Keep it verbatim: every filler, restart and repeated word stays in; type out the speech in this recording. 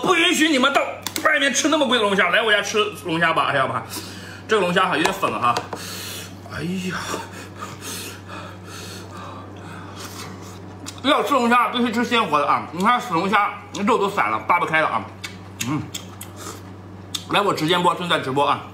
不允许你们到外面吃那么贵的龙虾，来我家吃龙虾吧，哎呀吧，这个龙虾哈有点粉了哈，哎呀，要吃龙虾必须吃鲜活的啊！你看死龙虾肉都散了，扒不开了啊，嗯，来我直播播正在直播啊。